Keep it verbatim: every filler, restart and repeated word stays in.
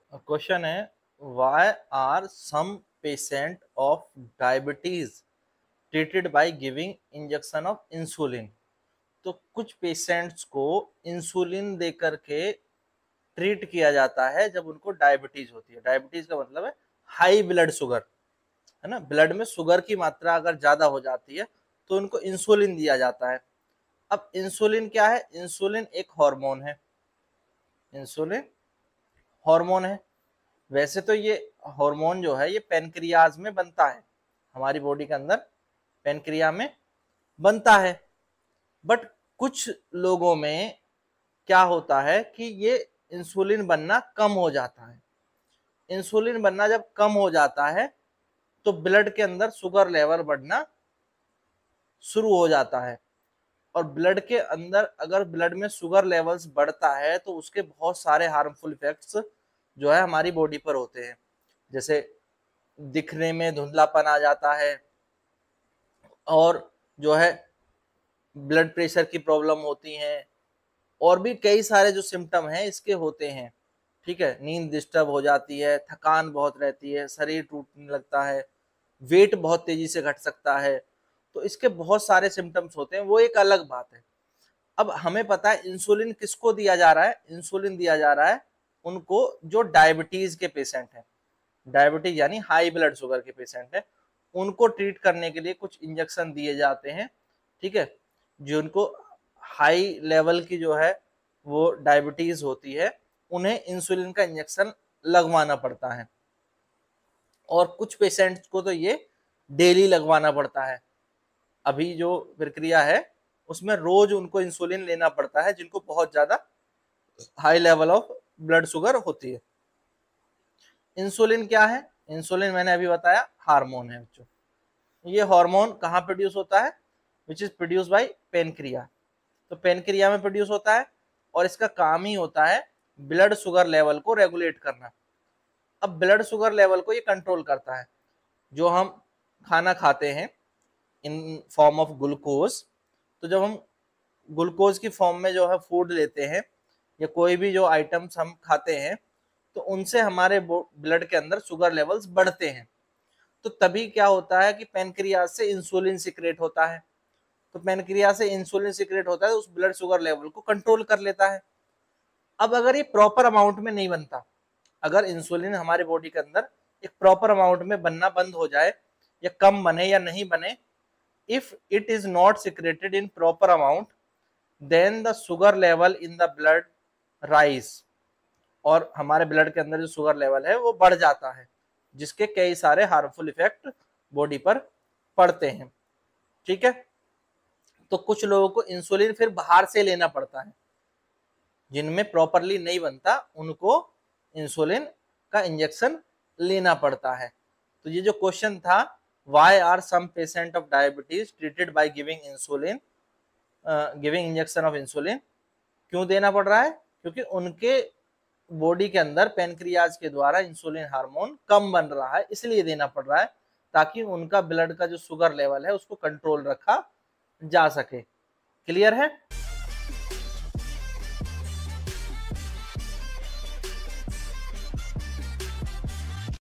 Question है, why are some patient of diabetes treated by giving injection of insulin. तो कुछ patients को insulin दे करके ट्रीट किया जाता है जब उनको डायबिटीज होती है। डायबिटीज का मतलब है हाई ब्लड शुगर, है ना। ब्लड में शुगर की मात्रा अगर ज्यादा हो जाती है तो उनको इंसुलिन दिया जाता है। अब इंसुलिन क्या है? इंसुलिन एक हार्मोन है। इंसुलिन हार्मोन है। वैसे तो ये हार्मोन जो है ये पेनक्रियाज में बनता है, हमारी बॉडी के अंदर पेनक्रिया में बनता है। बट कुछ लोगों में क्या होता है कि ये इंसुलिन बनना कम हो जाता है। इंसुलिन बनना जब कम हो जाता है तो ब्लड के अंदर शुगर लेवल बढ़ना शुरू हो जाता है। और ब्लड के अंदर अगर ब्लड में शुगर लेवल्स बढ़ता है तो उसके बहुत सारे हार्मफुल इफेक्ट्स जो है हमारी बॉडी पर होते हैं। जैसे दिखने में धुंधलापन आ जाता है, और जो है ब्लड प्रेशर की प्रॉब्लम होती है, और भी कई सारे जो सिम्टम हैं इसके होते हैं। ठीक है, नींद डिस्टर्ब हो जाती है, थकान बहुत रहती है, शरीर टूटने लगता है, वेट बहुत तेजी से घट सकता है। तो इसके बहुत सारे सिम्टम्स होते हैं, वो एक अलग बात है। अब हमें पता है इंसुलिन किसको दिया जा रहा है। इंसुलिन दिया जा रहा है उनको जो डायबिटीज के पेशेंट हैं। डायबिटीज यानी हाई ब्लड शुगर के पेशेंट हैं, उनको ट्रीट करने के लिए कुछ इंजेक्शन दिए जाते हैं। ठीक है, जिनको हाई लेवल की जो है वो डायबिटीज होती है, उन्हें इंसुलिन का इंजेक्शन लगवाना पड़ता है। और कुछ पेशेंट्स को तो ये डेली लगवाना पड़ता है। अभी जो प्रक्रिया है उसमें रोज उनको इंसुलिन लेना पड़ता है, जिनको बहुत ज्यादा high level of blood sugar होती है। इंसुलिन क्या है? इंसुलिन मैंने अभी बताया हार्मोन है बच्चों। ये हार्मोन कहाँ प्रोड्यूस होता है? Which is produce by pancreas. तो पेनक्रिया में प्रोड्यूस होता है, और इसका काम ही होता है ब्लड शुगर लेवल को रेगुलेट करना। अब ब्लड शुगर लेवल को ये कंट्रोल करता है। जो हम खाना खाते हैं इन फॉर्म ऑफ ग्लूकोज, तो जब हम ग्लूकोज की फॉर्म में जो है फूड लेते हैं, या कोई भी जो आइटम्स हम खाते हैं, तो उनसे हमारे ब्लड के अंदर शुगर लेवल्स बढ़ते हैं। तो तभी क्या होता है कि पेनक्रियाज से इंसुलिन सिक्रेट होता है। तो पेनक्रियाज से इंसुलिन सिक्रेट होता है तो उस ब्लड शुगर लेवल को कंट्रोल कर लेता है। अब अगर ये प्रॉपर अमाउंट में नहीं बनता, अगर इंसुलिन हमारे बॉडी के अंदर एक प्रॉपर अमाउंट में बनना बंद हो जाए, या कम बने या नहीं बने, if it is not secreted in proper amount, then the sugar level in the blood rise, और हमारे ब्लड के अंदर जो शुगर लेवल है वो बढ़ जाता है, जिसके कई सारे हार्मफुल इफेक्ट बॉडी पर पड़ते हैं। ठीक है, तो कुछ लोगों को इंसुलिन फिर बाहर से लेना पड़ता है। जिनमें प्रॉपरली नहीं बनता उनको इंसुलिन का इंजेक्शन लेना पड़ता है। तो ये जो क्वेश्चन था, why are some patient of diabetes treated by giving insulin, giving injection of insulin, क्यों देना पड़ रहा है? क्योंकि उनके बॉडी के अंदर पेनक्रियाज के द्वारा इंसुलिन हार्मोन कम बन रहा है, इसलिए देना पड़ रहा है, ताकि उनका ब्लड का जो शुगर लेवल है उसको कंट्रोल रखा जा सके। क्लियर है?